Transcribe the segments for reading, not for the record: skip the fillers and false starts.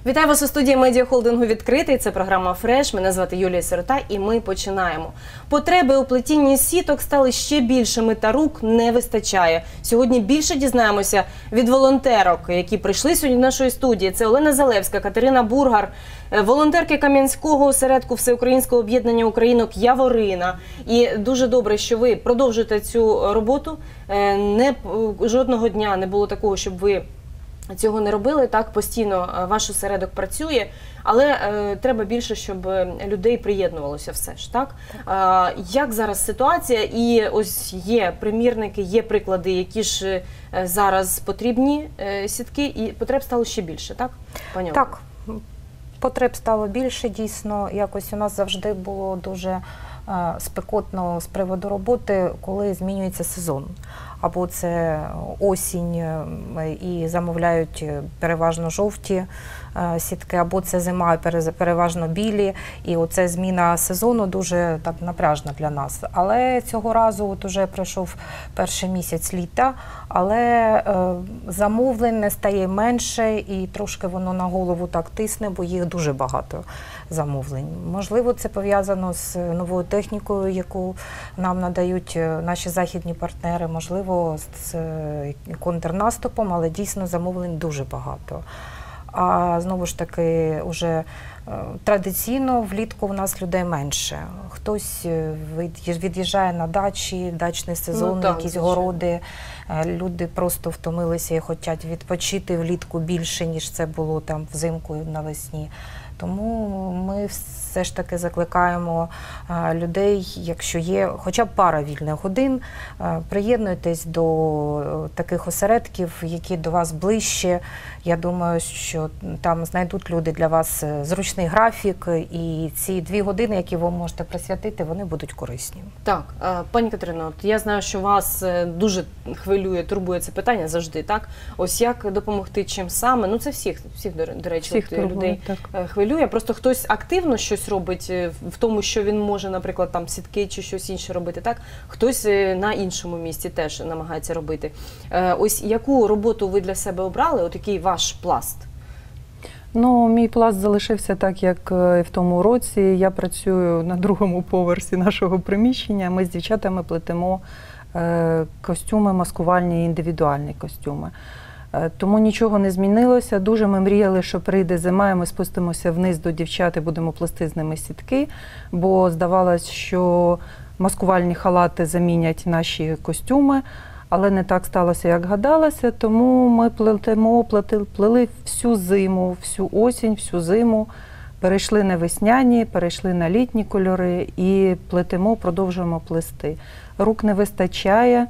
Вітаю вас у студії медіахолдингу «Відкритий». Це програма «Фреш». Мене звати Юлія Сирота і ми починаємо. Потреби у плетінні сіток стали ще більшими та рук не вистачає. Сьогодні більше дізнаємося від волонтерок, які прийшли сьогодні в нашої студії. Це Олена Залевська, Катерина Бургар, волонтерки Кам'янського осередку Всеукраїнського об'єднання українок «Яворина». І дуже добре, що ви продовжуєте цю роботу. Жодного дня не було такого, щоб ви цього не робили, так, постійно ваш осередок працює, але треба більше, щоб людей приєднувалося все ж, так? Як зараз ситуація? І ось є примірники, є приклади, які ж зараз потрібні сітки, і потреб стало ще більше, так, пані Олено? Так, потреб стало більше, дійсно. Якось у нас завжди було дуже спекотно з приводу роботи, коли змінюється сезон. Або це осінь і замовляють переважно жовті сітки, або це зима, переважно білі. І оце зміна сезону дуже так напряжна для нас. Але цього разу от уже пройшов перший місяць літа, але замовлень не стає менше і трошки воно на голову так тисне, бо їх дуже багато замовлень. Можливо, це пов'язано з новою технікою, яку нам надають наші західні партнери, можливо, з контрнаступом, але дійсно замовлень дуже багато. А знову ж таки, уже традиційно влітку в нас людей менше. Хтось від'їжджає на дачі, дачний сезон, якісь городи. Люди просто втомилися і хочуть відпочити влітку більше, ніж це було там взимку і навесні. Тому ми все ж таки закликаємо людей, якщо є хоча б пара вільних годин, приєднуйтесь до таких осередків, які до вас ближче. Я думаю, що там знайдуть люди для вас зручний графік, і ці 2 години, які ви можете присвятити, вони будуть корисні. Так, пані Катерино, от я знаю, що вас дуже хвилює, турбує це питання завжди, так? Ось як допомогти, чим саме? Ну це всіх до речі, людей хвилює. Просто хтось активно щось робить в тому, що він може, наприклад, там сітки чи щось інше робити, так? Хтось на іншому місці теж намагається робити. Ось яку роботу ви для себе обрали, от який ваш пласт? Ну, мій пласт залишився так, як і в тому році. Я працюю на 2-му поверсі нашого приміщення. Ми з дівчатами плетемо костюми, маскувальні і індивідуальні костюми. Тому нічого не змінилося. Дуже ми мріяли, що прийде зима, і ми спустимося вниз до дівчат і будемо плести з ними сітки, бо здавалось, що маскувальні халати замінять наші костюми, але не так сталося, як гадалося, тому ми плели всю зиму, всю осінь, всю зиму, перейшли на весняні, перейшли на літні кольори і плетемо, продовжуємо плести. Рук не вистачає.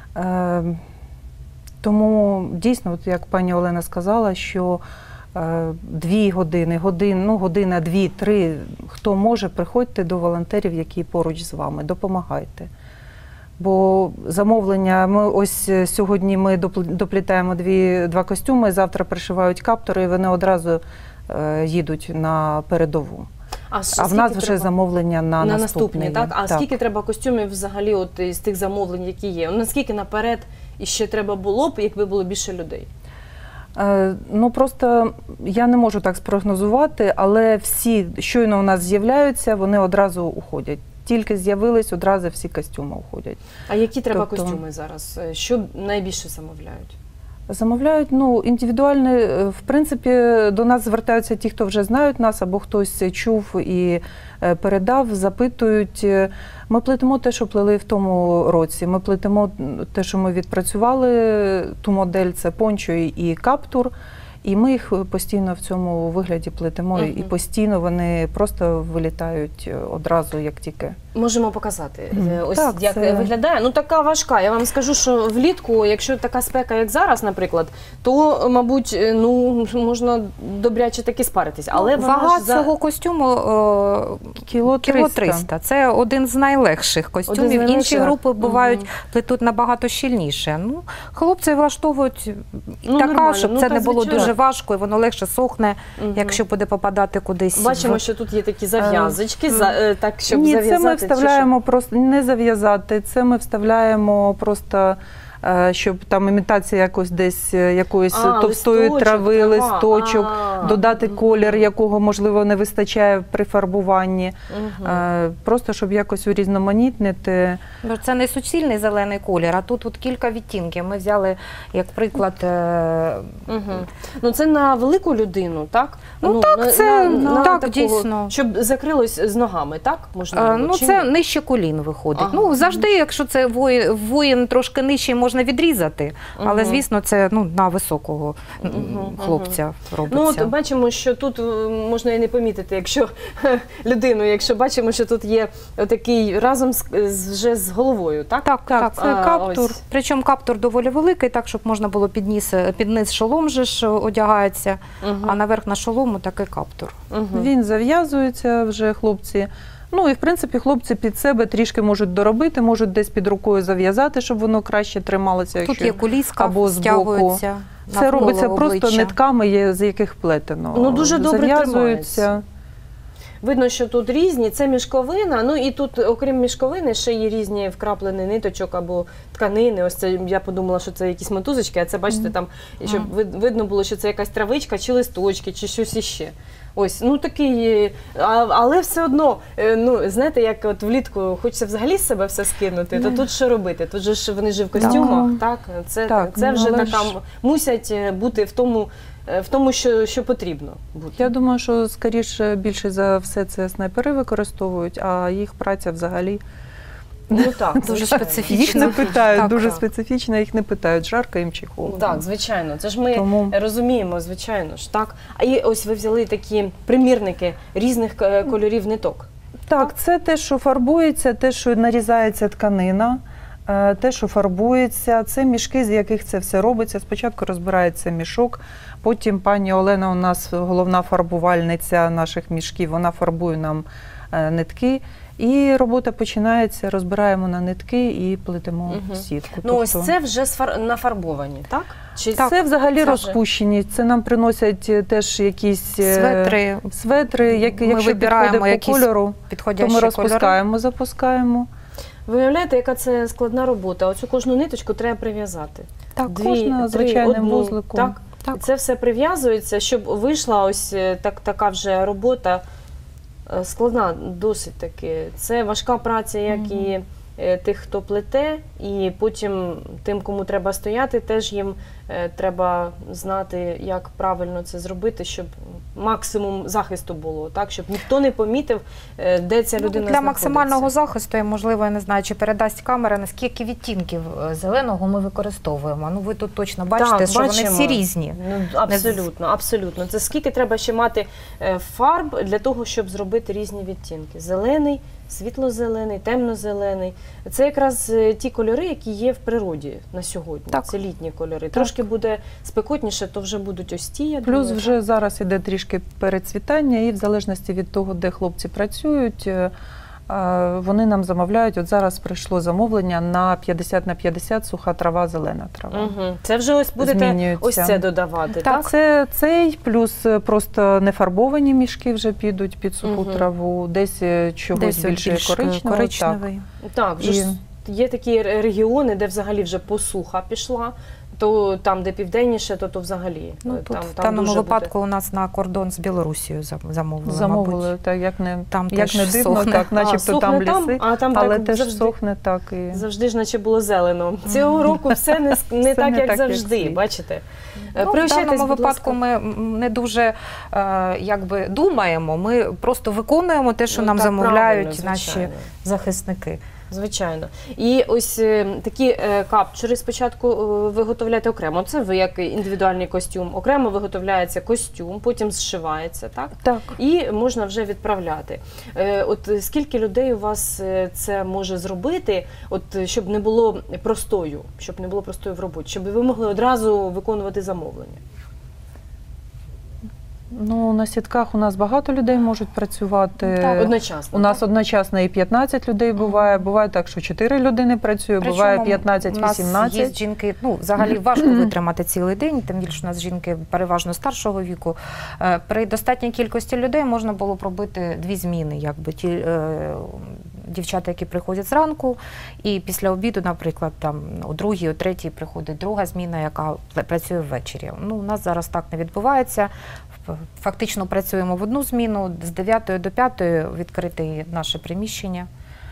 Тому дійсно, от як пані Олена сказала, що 2 години, година, 2, 3, хто може, приходьте до волонтерів, які поруч з вами, допомагайте. Бо замовлення, ось сьогодні ми доплітаємо 2 костюми, завтра пришивають каптори і вони одразу їдуть на передову. А в нас вже замовлення на наступні. Так? А скільки треба костюмів взагалі от із тих замовлень, які є? Наскільки наперед іще треба було б, якби було більше людей? Ну, просто я не можу так спрогнозувати, але всі, щойно у нас з'являються, вони одразу уходять. Тільки з'явились, одразу всі костюми уходять. А які треба костюми зараз? Що найбільше замовляють? Замовляють, індивідуально, в принципі, до нас звертаються ті, хто вже знають нас, або хтось чув і передав, запитують. Ми плетемо те, що плели в тому році. Ми плетемо те, що ми відпрацювали, ту модель, це пончо і каптур. І ми їх постійно в цьому вигляді плетемо, і постійно вони просто вилітають одразу, як тільки. Можемо показати, ось так, як виглядає. Ну, така важка. Я вам скажу, що влітку, якщо така спека, як зараз, наприклад, то, мабуть, можна добряче таки спаритись. Але вага цього костюму кіло 300. Це один з найлегших костюмів. Інші групи бувають, плетуть набагато щільніше. Ну, хлопці влаштовують така, щоб це не було дуже важко, і воно легше сохне, якщо буде попадати кудись. Бачимо, що тут є такі зав'язочки, так, щоб зав'язати. Ні, це ми вставляємо просто, не зав'язати, це ми вставляємо просто, щоб там імітація якось десь якоїсь товстої трави, листочок. додати колір, якого, можливо, не вистачає при фарбуванні. Просто, щоб якось урізноманітнити. Це не суцільний зелений колір, а тут от кілька відтінків. Ми взяли, як приклад... Ну, це на велику людину, так? Ну, так, це так, такого, дійсно. Щоб закрилось з ногами, так? Можливо, Ну, це нижче колін виходить. Ну, завжди, якщо це воїн трошки нижчий, можна відрізати, але, звісно, це на високого хлопця робиться. Ну, от бачимо, що тут можна і не помітити, якщо людину, якщо бачимо, що тут є отакий разом вже з головою, так? Так, це каптур. Ось. Причому каптур доволі великий, так, щоб можна було під низ шолом же ж одягається, а наверх на шолому такий каптур. Він зав'язується вже, хлопці. Ну і, в принципі, хлопці під себе трішки можуть доробити, можуть десь під рукою зав'язати, щоб воно краще трималося. Тут є куліска, або стягується. Це робиться просто нитками, з яких плетено. Ну, дуже добре зав'язується. Видно, що тут різні, це мішковина, ну і тут, окрім мішковини, ще є різні вкраплені ниточок або тканини. Ось це, я подумала, що це якісь мотузочки, а це, бачите, там, щоб видно було, що це якась травичка, чи листочки, чи щось іще. Ось, ну такий, але все одно, ну, знаєте, як от влітку хочеться взагалі з себе все скинути, то тут що робити? Тут же ж вони ж в костюмах, так? Це вже така, мусять бути в тому, що потрібно бути. Я думаю, що скоріше більше за все це снайпери використовують, а їх праця взагалі Ну так, дуже специфічно. Їх не питають, Так, дуже так. специфічно, їх не питають, жарко їм чи холодно. Так, звичайно. Це ж ми Тому- розуміємо, звичайно ж, так. А і ось ви взяли такі примірники різних кольорів ниток. Так, це те, що фарбується, те, що нарізається тканина, те, що фарбується, це мішки, з яких це все робиться. Спочатку розбирається мішок, потім пані Олена, у нас головна фарбувальниця наших мішків, вона фарбує нам нитки. І робота починається, розбираємо на нитки і плетемо сітку. Ну ось це вже нафарбовані, так? Чи Так, це взагалі це вже- розпущені. Це нам приносять теж якісь Светри. якщо вибираємо підходить по якісь кольору, то підходящі ми кольори. розпускаємо, запускаємо. Ви уявляєте, яка це складна робота? Оцю кожну ниточку треба прив'язати. Так, Дві, кожна три, звичайним одну, вузликом. Так? Так. І це все прив'язується, щоб вийшла ось така вже робота складна досить таки. Це важка праця, як і тих, хто плете, і потім тим, кому треба стояти, теж їм треба знати, як правильно це зробити, щоб максимум захисту було, так, щоб ніхто не помітив, де ця людина Для знаходиться. максимального захисту, і, можливо, я не знаю, чи передасть камера, наскільки відтінків зеленого ми використовуємо. Ну, ви тут точно бачите, Так, що бачимо. вони всі різні. Ну, абсолютно, абсолютно. Це скільки треба ще мати фарб для того, щоб зробити різні відтінки. Зелений, світло-зелений, темно-зелений. Це якраз ті кольори, які є в природі на сьогодні. Так. Це літні кольори. Трошки буде спекотніше, то вже будуть ось ті, я Плюс думаю, вже зараз іде трішки перецвітання, і в залежності від того, де хлопці працюють, вони нам замовляють. От зараз прийшло замовлення на 50/50 суха трава, зелена трава. Угу. Це вже ось будете Змінюється. ось це додавати, так? Це цей, плюс просто нефарбовані мішки вже підуть під суху траву, десь чогось Десь більше коричневий. Так, вже ж є такі регіони, де взагалі вже посуха пішла, то там, де південніше, то взагалі. Ну, тут там в даному дуже випадку у нас на кордон з Білорусією замовили, Замовили, мабуть. так, як не теж дивно, сохне. так, начебто там ліси, а там але так теж завжди, сохне так. І... завжди ж наче було зелено. Цього року все не так, як завжди, слід. бачите? Ну, в Приучайтесь, даному будь випадку ласка. ми не дуже якби думаємо, ми просто виконуємо те, що Ну, нам так, замовляють правильно, наші звичайно. захисники. Звичайно. І ось такі капчури спочатку виготовляєте окремо. Це ви як індивідуальний костюм. Окремо виготовляється костюм, потім зшивається, так? Так. І можна вже відправляти. От скільки людей у вас це може зробити, от щоб не було простою, в роботі, щоб ви могли одразу виконувати замовлення? Ну, на сітках у нас багато людей можуть працювати. Так, одночасно. У нас одночасно і 15 людей буває. Буває так, що 4 людини працює, буває 15-18. У нас є жінки, ну, взагалі важко витримати цілий день, тим більше у нас жінки переважно старшого віку. При достатній кількості людей можна було б робити 2 зміни, якби ті дівчата, які приходять зранку, і після обіду, наприклад, там о 2-й, о 3-й приходить друга зміна, яка працює ввечері. Ну, у нас зараз так не відбувається. В Фактично працюємо в одну зміну, з 9 до 5 відкрите наше приміщення.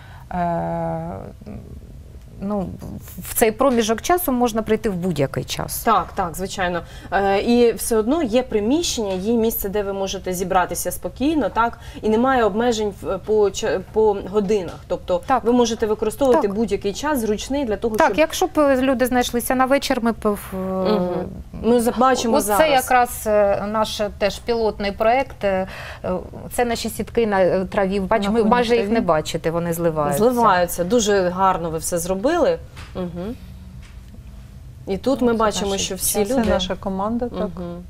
Ну, в цей проміжок часу можна прийти в будь-який час. Так, так, звичайно. І все одно є приміщення, є місце, де ви можете зібратися спокійно, так? І немає обмежень по годинах. Тобто Так. ви можете використовувати Так. будь-який час зручний для того, Так, щоб... якщо б люди знайшлися на вечір, ми б... Ми бачимо От зараз. це якраз наш теж пілотний проєкт. Це наші сітки на траві. Бачимо, На ви майже їх траві. не бачите, вони зливаються. Зливаються. Дуже гарно ви все зробили. Угу. І тут ми Це бачимо, наші- що всі Це люди... наша команда, так. Мгм.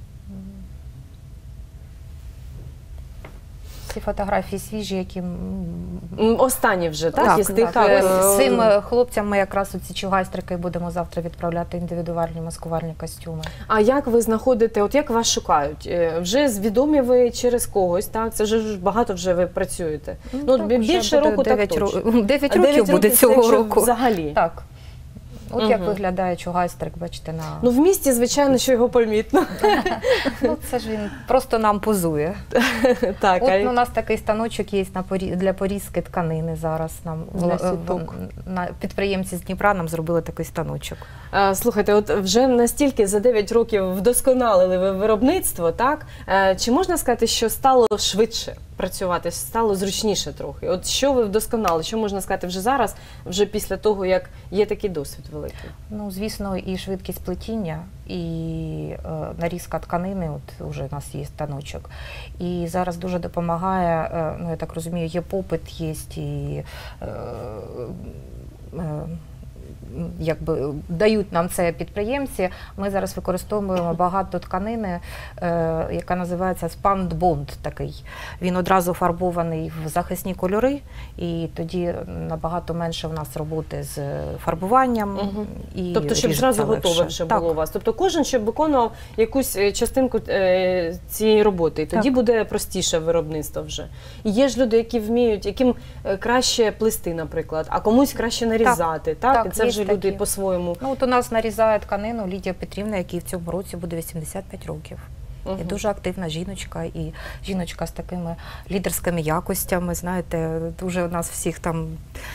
Ці фотографії свіжі, які... Останні вже, так? Із тих, Ось з цим хлопцям ми якраз оці чугайстрики будемо завтра відправляти індивідуальні маскувальні костюми. А як ви знаходите, от як вас шукають? Вже відомі ви через когось, так? Це ж багато вже ви працюєте. Ну, так, більше вже буде року так 9 точно. 9 А років буде це цього якщо року. Взагалі. Так. От як Мгм. виглядає чугайстрик, бачите, на... Ну, в місті, звичайно, що його помітно. Ну, це ж він просто нам позує. Так, От у нас такий станочок є для порізки тканини зараз. Для сіток. Підприємці з Дніпра нам зробили такий станочок. Слухайте, от вже настільки за 9 років вдосконалили ви виробництво, так? Чи можна сказати, що стало швидше працювати, стало зручніше трохи? От що ви вдосконали? Що можна сказати вже зараз, вже після того, як є такий досвід великий? Ну, звісно, і швидкість плетіння, і нарізка тканини, от уже у нас є станочок. І зараз дуже допомагає, ну, я так розумію, є попит, є і якби дають нам це підприємці. Ми зараз використовуємо багато тканини, яка називається спандбонд такий. Він одразу фарбований в захисні кольори, і тоді набагато менше в нас роботи з фарбуванням. Угу. І Тобто, щоб ріжеться зразу легше. готове вже Так. було у вас. Тобто кожен, щоб виконував якусь частинку цієї роботи, і тоді Так. буде простіше виробництво вже. І є ж люди, які вміють, яким краще плести, наприклад, а комусь краще нарізати, так? Так, І це є вже люди такі. по-своєму. Ну, от у нас нарізає тканину Лідія Петрівна, якій в цьому році буде 85 років. Угу. І дуже активна жіночка, і жіночка з такими лідерськими якостями, знаєте, дуже у нас всіх там...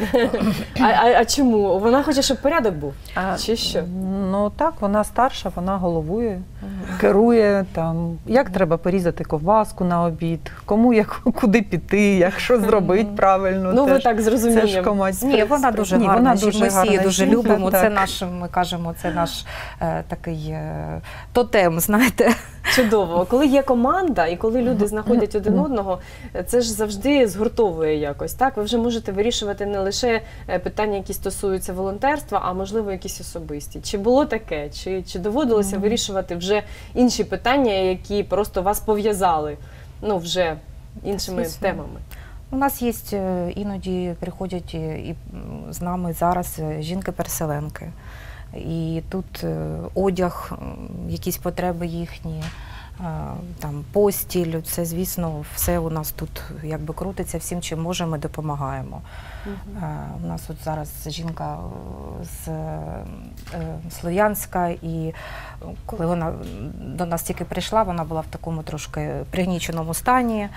А чому? Вона хоче, щоб порядок був? Чи що? Ну так, вона старша, вона головує, керує там, як треба порізати ковбаску на обід, кому як куди піти, як що зробити правильно. Ну, ви теж. так з Це ж розумінням. комусь. Ні, вона дуже Ні, гарна, вона ми дуже всі її гарна дуже жінка, любимо, це так. наш, ми кажемо, це наш такий тотем, знаєте. Чудово. Коли є команда і коли люди знаходять один одного, це ж завжди згуртовує якось. Так, ви вже можете вирішувати не лише питання, які стосуються волонтерства, а можливо якісь особисті. Чи було таке? Чи доводилося вирішувати вже інші питання, які просто вас пов'язали, ну, вже іншими Звісно. темами? У нас є, іноді приходять і з нами зараз жінки-переселенки. І тут одяг, якісь потреби їхні, там постіль, це, звісно, все у нас тут якби крутиться, всім, чим можемо, ми допомагаємо. У нас от зараз жінка з Слов'янська, і коли вона до нас тільки прийшла, вона була в такому трошки пригніченому стані.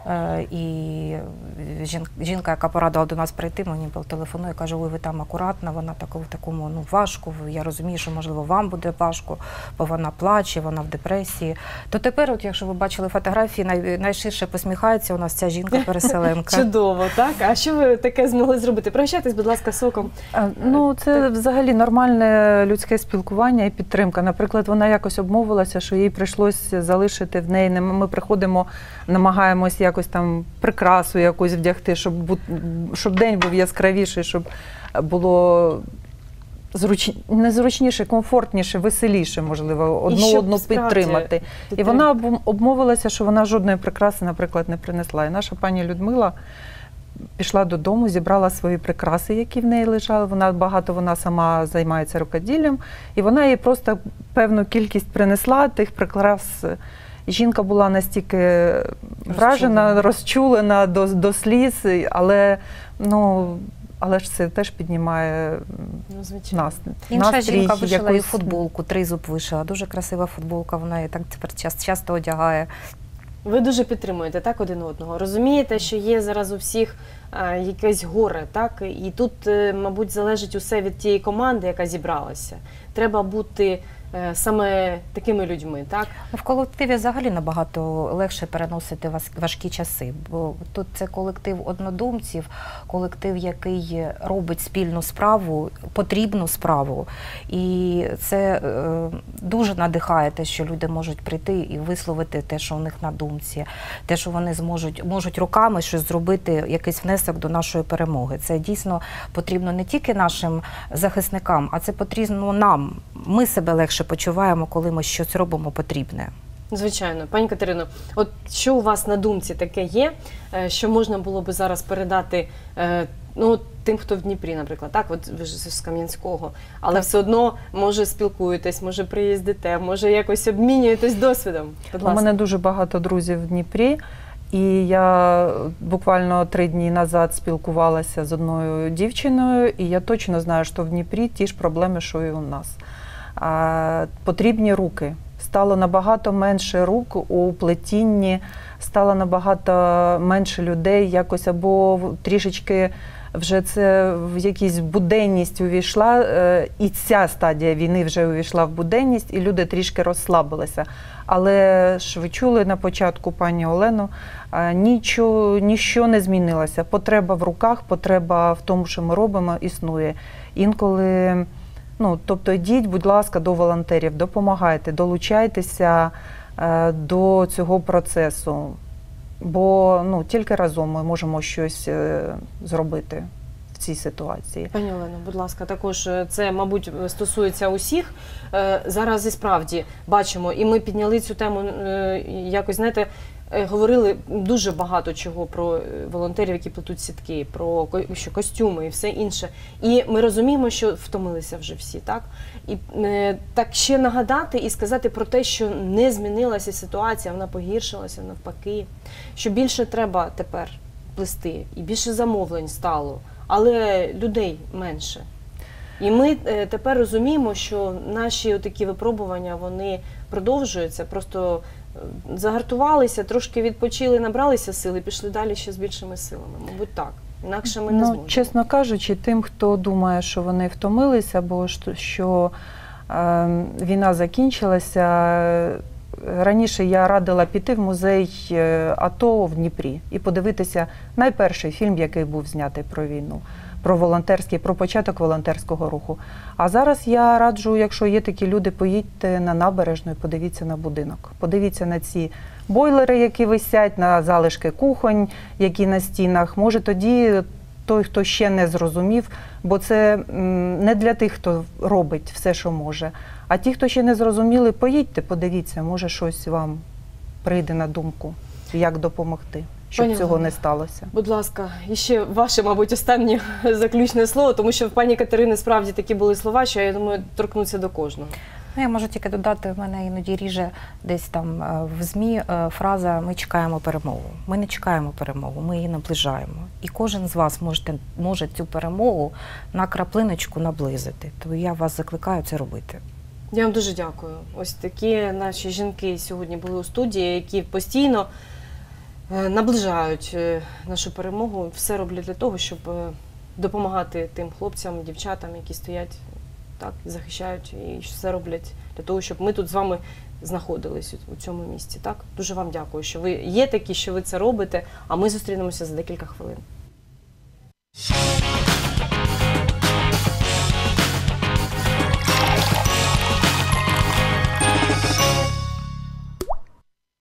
І жінка, яка порадила до нас прийти, мені телефонує, каже, ой, ви там акуратна, вона в такому, ну, важко, я розумію, що, можливо, вам буде важко, бо вона плаче, вона в депресії. То тепер, от, якщо ви бачили фотографії, найширше посміхається у нас ця жінка-переселенка. Чудово, так? А що ви таке змогли зробити? Прощайтесь, будь ласка, соком. Ну, це взагалі нормальне людське спілкування і підтримка. Наприклад, вона якось обмовилася, що їй прийшлося залишити в неї. Ми приходимо, намагаємось якось там прикрасу якусь вдягти, щоб день був яскравіший, щоб було незручніше, комфортніше, веселіше, можливо, одну підтримати. І вона обмовилася, що вона жодної прикраси, наприклад, не принесла. І наша пані Людмила пішла додому, зібрала свої прикраси, які в неї лежали. Вона сама займається рукоділлям, і вона їй просто певну кількість принесла тих прикрас. Жінка була настільки вражена, розчулена до сліз, але, ну, але ж це теж піднімає Ну, звичайно. нас. Інша настрій, жінка вишила і якось- футболку, тризуб вишила. Дуже красива футболка, вона її так тепер часто одягає. Ви дуже підтримуєте так один одного. Розумієте, що є зараз у всіх якесь горе, так? І тут, мабуть, залежить усе від тієї команди, яка зібралася. Треба бути саме такими людьми, так? В колективі взагалі набагато легше переносити важкі часи, бо тут це колектив однодумців, колектив, який робить спільну справу, потрібну справу. І це дуже надихає те, що люди можуть прийти і висловити те, що у них на думці, те, що вони можуть руками щось зробити, якийсь внесок до нашої перемоги. Це дійсно потрібно не тільки нашим захисникам, а це потрібно нам. Ми себе легше почуваємо, коли ми щось робимо потрібне. Звичайно. Пані Катерино, от що у вас на думці таке є, що можна було би зараз передати тим, хто в Дніпрі, наприклад, так, от ви ж з Кам'янського, але Так. все одно, може, спілкуєтесь, може, приїздите, може, якось обмінюєтесь досвідом. Будь У ласка. мене дуже багато друзів в Дніпрі, і я буквально 3 дні назад спілкувалася з одною дівчиною, і я точно знаю, що в Дніпрі ті ж проблеми, що і у нас. Потрібні руки. Стало набагато менше рук у плетінні, стало набагато менше людей, якось або трішечки вже це в якусь буденність увійшла, і ця стадія війни вже увійшла в буденність, і люди трішки розслабилися. Але ж ви чули на початку пані Олену, ніщо не змінилося. Потреба в руках, потреба в тому, що ми робимо, існує. Інколи, тобто йдіть, будь ласка, до волонтерів, допомагайте, долучайтеся до цього процесу. Бо тільки разом ми можемо щось зробити в цій ситуації. Пані Олено, будь ласка, також це, мабуть, стосується усіх. Зараз і справді бачимо, і ми підняли цю тему, якось, знаєте, говорили дуже багато чого про волонтерів, які плетуть сітки, про костюми і все інше. І ми розуміємо, що втомилися вже всі, так? І так ще нагадати і сказати про те, що не змінилася ситуація, вона погіршилася навпаки, що більше треба тепер плести, і більше замовлень стало, але людей менше. І ми тепер розуміємо, що наші такі випробування, вони продовжуються, просто загартувалися, трошки відпочили, набралися сили і пішли далі ще з більшими силами. Мабуть, так. Інакше ми не зможемо. Чесно кажучи, тим, хто думає, що вони втомилися, або що війна закінчилася, раніше я радила піти в музей АТО в Дніпрі і подивитися найперший фільм, який був знятий про війну, про початок волонтерського руху. А зараз я раджу, якщо є такі люди, поїдьте на набережну і подивіться на будинок. Подивіться на ці бойлери, які висять, на залишки кухонь, які на стінах. Може тоді той, хто ще не зрозумів, бо це не для тих, хто робить все, що може. А ті, хто ще не зрозуміли, поїдьте, подивіться, може щось вам прийде на думку, як допомогти, щоб Пані цього Олено, не сталося. Будь ласка, і ще ваше, мабуть, останнє заключне слово, тому що в пані Катерини справді такі були слова, що, я думаю, торкнуться до кожного. Я можу тільки додати, в мене іноді ріже десь там в ЗМІ фраза «ми чекаємо перемогу». Ми не чекаємо перемогу, ми її наближаємо. І кожен з вас може цю перемогу на краплиночку наблизити. То я вас закликаю це робити. Я вам дуже дякую. Ось такі наші жінки сьогодні були у студії, які постійно наближають нашу перемогу, все роблять для того, щоб допомагати тим хлопцям, дівчатам, які стоять, так, захищають і все роблять для того, щоб ми тут з вами знаходились у цьому місці. Так? Дуже вам дякую, що ви є такі, що ви це робите, а ми зустрінемося за декілька хвилин.